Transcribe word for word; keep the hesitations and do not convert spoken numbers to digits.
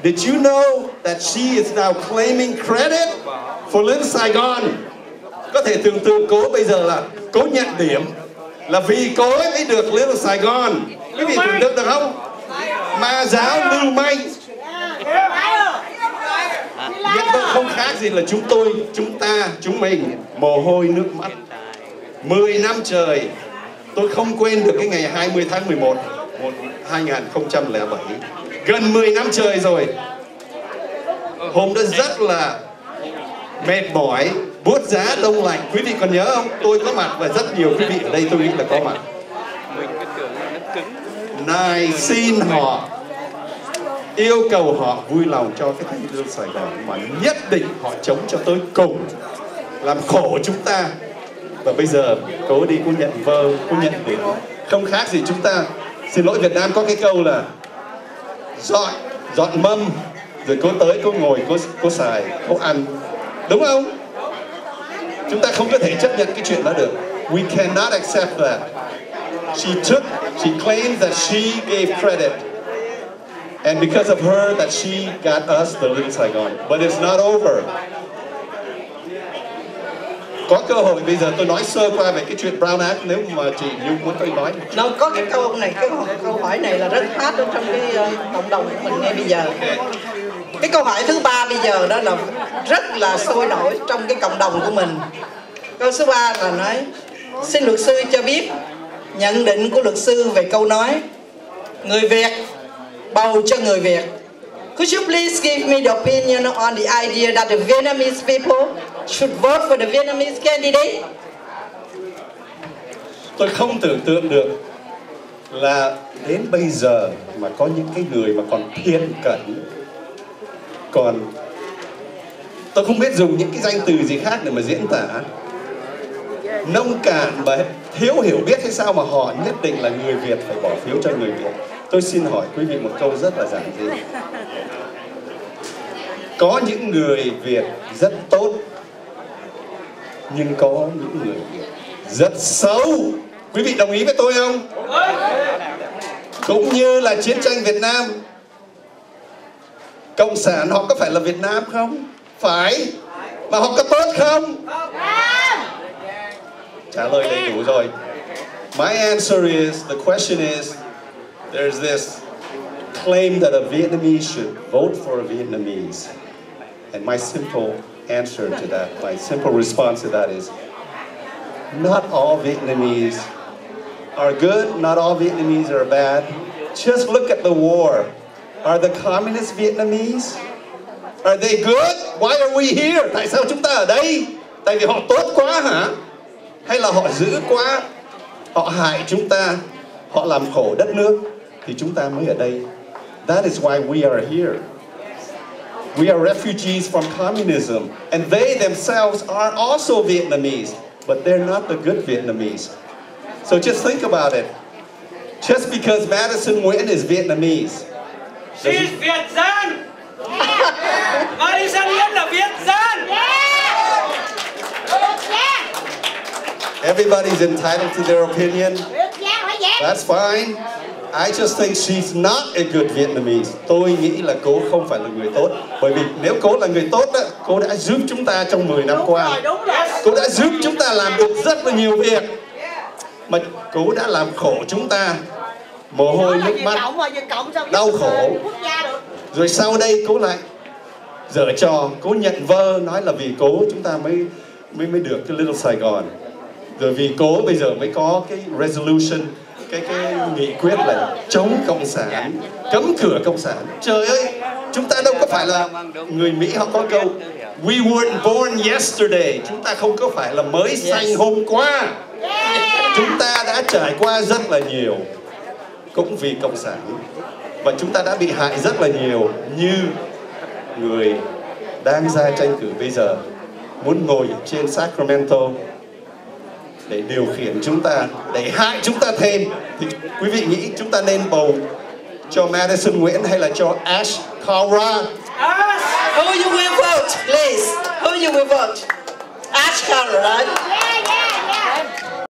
Did you know that she is now claiming credit for Little Saigon? Có thể tưởng tượng cô bây giờ là cô nhận điểm là vì cô ấy mới được Little Saigon. Quý vị tưởng tượng được không? Ma giáo lưu manh. Nhận vợ không khác gì là chúng tôi, chúng ta, chúng mình mồ hôi nước mắt. Mười năm trời, tôi không quên được cái ngày hai mươi tháng mười một năm hai nghìn không trăm lẻ bảy. Gần mười năm trời rồi. Hôm đó rất là mệt mỏi, buốt giá đông lạnh. Quý vị còn nhớ không? Tôi có mặt và rất nhiều quý vị ở đây tôi nghĩ là có mặt. Nài xin họ, yêu cầu họ vui lòng cho cái thanh Little Sài Gòn, mà nhất định họ chống cho tới cùng, làm khổ chúng ta. Và bây giờ cố đi, cô nhận vơ, cô nhận điểm. Không khác gì chúng ta. Xin lỗi, Việt Nam có cái câu là dọn dọn mâm rồi cô tới, cô ngồi, cô cô xài, cô ăn, đúng không? Chúng ta không có thể chấp nhận cái chuyện đó được. We cannot accept that. She took, she claims that she gave credit, and because of her that she got us the Little Saigon. But it's not over. Có cơ hội bây giờ tôi nói sơ qua về cái chuyện Brown Act nếu mà chị Nhung muốn tôi nói. Nó có cái câu này, cái câu hỏi này là rất hot ở trong cái uh, cộng đồng của mình ngay bây giờ. Cái câu hỏi thứ ba bây giờ đó là rất là sôi nổi trong cái cộng đồng của mình. Câu số ba là nói: xin luật sư cho biết nhận định của luật sư về câu nói người Việt bầu cho người Việt. Could you please give me the opinion on the idea that the Vietnamese people should vote for the Vietnamese candidate? Tôi không tưởng tượng được là đến bây giờ mà có những cái người mà còn thiên cẩn, còn tôi không biết dùng những cái danh từ gì khác để mà diễn tả, nông cạn và thiếu hiểu biết hay sao mà họ nhất định là người Việt phải bỏ phiếu cho người Việt. Tôi xin hỏi quý vị một câu rất là giản dị. Có những người Việt rất tốt, nhưng có những người Việt rất xấu. Quý vị đồng ý với tôi không? Cũng như là chiến tranh Việt Nam, Cộng sản họ có phải là Việt Nam không? Phải. Mà họ có tốt không? Trả lời đầy đủ rồi. My answer is, the question is, there's this claim that a Vietnamese should vote for a Vietnamese. And my simple answer to that, my simple response to that is, not all Vietnamese are good, not all Vietnamese are bad. Just look at the war. Are the communist Vietnamese? Are they good? Why are we here? Tại sao chúng ta ở đây? Tại vì họ tốt quá hả? Hay là họ dữ quá? Họ hại chúng ta, họ làm khổ đất nước, thì chúng ta mới ở đây. That is why we are here. We are refugees from communism, and they themselves are also Vietnamese, but they're not the good Vietnamese. So just think about it. Just because Madison Nguyen is Vietnamese, she's Việt dân. Madison Nguyen là Việt dân. everybody's entitled to their opinion. That's fine. I just think she's not a good Vietnamese. Tôi nghĩ là cô không phải là người tốt. Bởi vì nếu cô là người tốt đó, cô đã giúp chúng ta trong mười năm qua. Cô đã giúp chúng ta làm được rất là nhiều việc. Mà cô đã làm khổ chúng ta. Mồ hôi nước mắt, đau khổ. Rồi sau đây cô lại giở trò, cô nhận vơ, nói là vì cố chúng ta mới mới mới được cái Little Sài Gòn. Rồi vì cố bây giờ mới có cái resolution, cái cái nghị quyết là chống cộng sản, cấm cửa cộng sản. Trời ơi, chúng ta đâu có phải là người Mỹ, họ có câu we weren't born yesterday, chúng ta không có phải là mới sanh hôm qua. Chúng ta đã trải qua rất là nhiều cũng vì cộng sản, và chúng ta đã bị hại rất là nhiều, như người đang ra tranh cử bây giờ muốn ngồi trên Sacramento để điều khiển chúng ta, để hại chúng ta thêm. Thì quý vị nghĩ chúng ta nên bầu cho Madison Nguyễn hay là cho Ash Cara? Who you will vote, please? Who you will vote? Ash Cara, right?